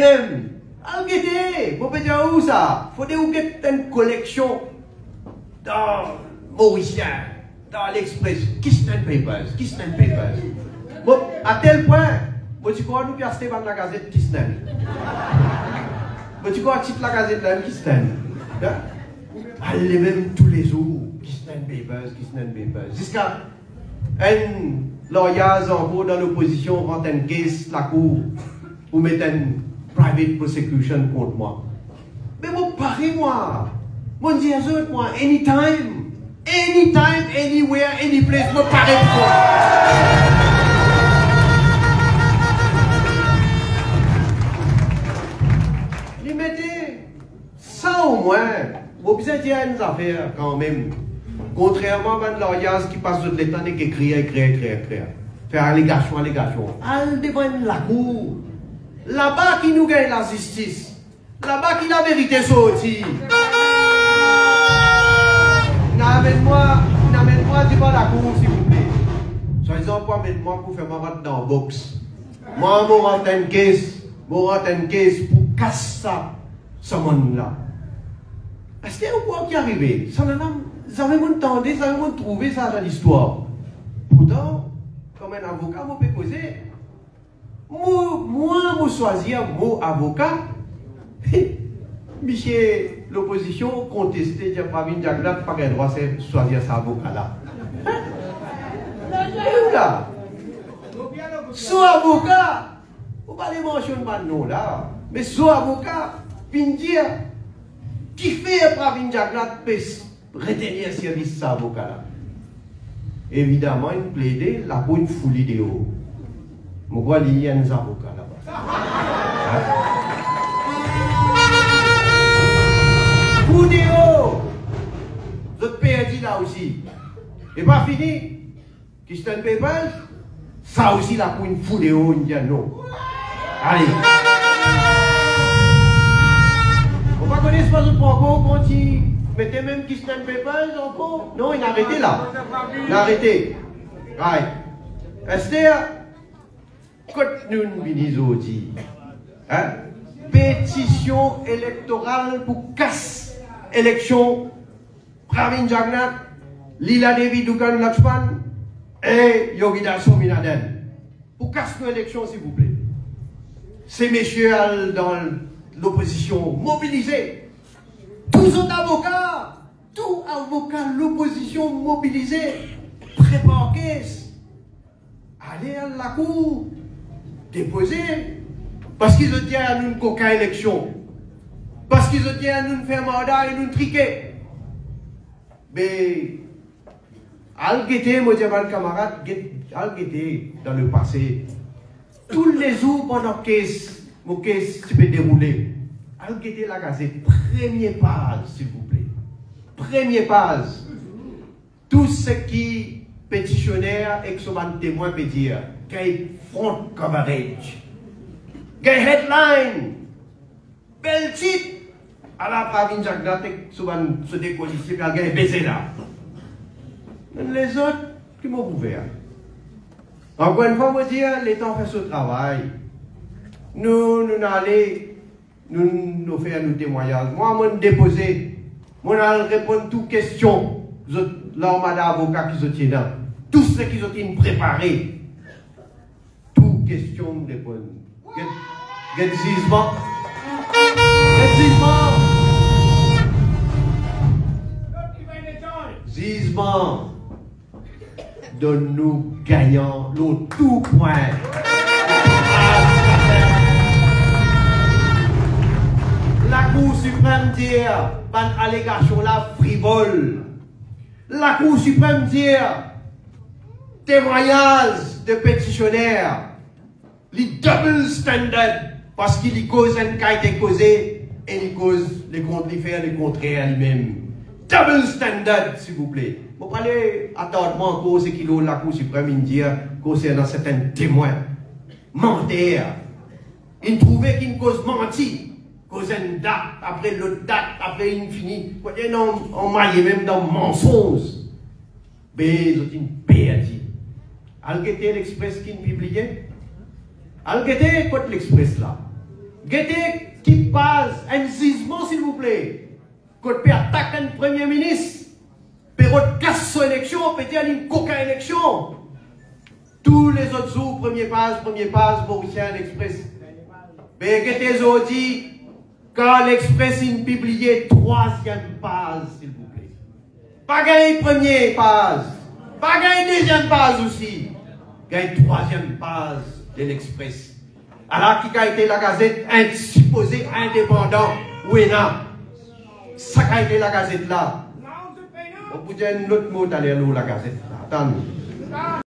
problème. Algete, vous pouvez dire où ça? Faut dire où une collection dans Mauricien, dans l'Express, Kistan Papers. Bon, à tel point, bon, tu crois nous qui acheter dans la gazette Kistan. Bon, tu crois titre la gazette là, Kistan. Allez même tous les jours, Kistan Papers. Jusqu'à un lawyer en gros dans l'opposition rentre une case la cour pour mettre une private prosecution contre moi. Mais moi, parlez-moi. Moi, dis à eux, moi, anytime, anywhere, any place, moi, parlez moi. Les mettez, ça au moins, vous besoin dire une affaire quand même. Contrairement à l'Orias qui passe de l'État et qui écrit. Faire allégation. Al devant la cour. Là-bas qui nous gagne la justice. Là-bas qui la vérité sortie. N'amène-moi devant la cour, s'il vous plaît. Soyez-en pas mettre-moi pour faire ma vente dans la box. Moi, je rentre une caisse pour casser ça, ce monde-là. Est-ce qu'il y a un point qui est arrivé? Ça avez entendu, ça avez trouvé ça dans l'histoire. Pourtant, comme un avocat, je peux causer. Moi, je choisis mon avocat. Monsieur, l'opposition contestait, il n'y a pas de Jaglat, pas de droit de choisir cet avocat-là. Soit avocat, vous ne parlez pas de nom là, mais soit avocat, puis dire, qui fait Pravin Jaglat pour retenir service cet avocat-là? Évidemment, il plaidait la bonne folie de haut. Je vois qu'il y a des avocats là-bas. Foule de haut! Vous êtes perdu là aussi. Et pas fini. Kistan Papers, ça aussi la pour une foule de haut, il dit non. Allez. On va connaître pas autre encore quand il mettait même Kistan Papers encore. Non, il a arrêté là. Il a arrêté. Right. Esther, quand nous venons dit, hein? Pétition électorale pour casse élection Pravin Jagnat, Lila Devi Dukan Lakshman et Yogida Sominaden. Pour casse l'élection, s'il vous plaît. Ces messieurs dans l'opposition mobilisés. Tous les avocats, l'opposition mobilisée, préparent caisse. Allez à la cour, déposer. Parce qu'ils ont dit à nous coca élection. Parce qu'ils ont dit à nous faire mandat et nous triquer. Mais, al-gueté, moi, j'ai un camarade, al-gueté, dans le passé, tous les jours pendant que mon caisse se peut dérouler, al-gueté la gazette, première page, s'il vous plaît. Première page. Tout ce qui pétitionnaire et que ce témoin peut dire, qu'il y a front coverage. Gay headline, bel titre, à la Pravin Jagnat, souvent se décolisser, puis il y a baisé là. Les autres, qui m'ont ouvert. Encore une fois, je dire, l'État fait ce travail. Nous allons, nous faire nos témoignages. Moi, je déposer, moi, je répondre à toutes questions. L'armada d'avocats qui se tiennent là. Tout ce qui sont préparés. Toutes questions de répondre. Get jugement. Jugement. Donne-nous gagnant le tout point. La Cour suprême dit, ban allégation là frivole. La Cour suprême dit, témoignage de pétitionnaires, les double standard. Parce qu'il y cause un cas qui est causé et il cause les contraires lui-même. Double standard, s'il vous plaît. Vous parlez attendement encore ce qu'il la Cour suprême India concernant certains témoins. Menteur. Il trouvait qu'une cause menti. Cause une date, après l'autre date, après une finie. Vous voyez, on maille même dans mensonge. Mais c'est une perte. Algueté l'Express qui publiait. Algueté, quoi l'Express là. Guettez qui passe un gisement, s'il vous plaît. Quand peut attaquer un premier ministre, peut casse son élection, peut aller une coca élection. Tous les autres jours, premier passe, Mauricien, l'Express. Mais guettez aujourd'hui, quand l'Express a publié troisième page, s'il vous plaît. Pas gagner première page, pas gagner deuxième page aussi. Gagner troisième page de l'Express. Alors, qui a été la gazette supposée indépendant, Ouena. Ça a été la gazette là. On peut dire un autre mot d'aller à la gazette là. Attends.